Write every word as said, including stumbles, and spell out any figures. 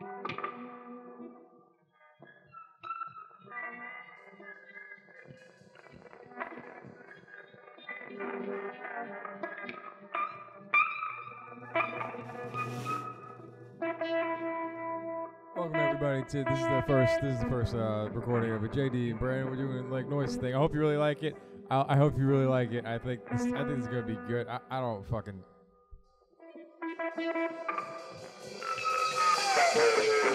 Welcome everybody to this is the first this is the first uh, recording of a J D and Brandon. We're doing like noise thing. I hope you really like it. I, I hope you really like it. I think this, I think this is gonna be good. I, I don't fucking.